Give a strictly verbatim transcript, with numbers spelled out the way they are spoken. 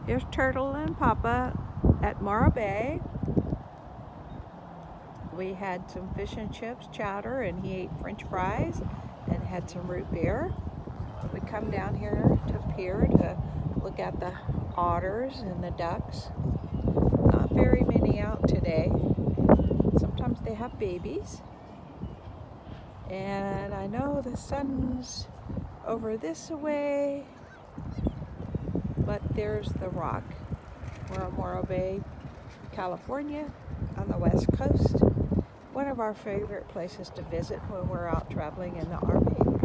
Here's Turtle and Papa at Morro Bay. We had some fish and chips, chowder, and he ate french fries and had some root beer. We come down here to pier to look at the otters and the ducks. Not very many out today. Sometimes they have babies. And I know the sun's over this way, but there's the rock. We're on Morro Bay, California, on the west coast. One of our favorite places to visit when we're out traveling in the Army.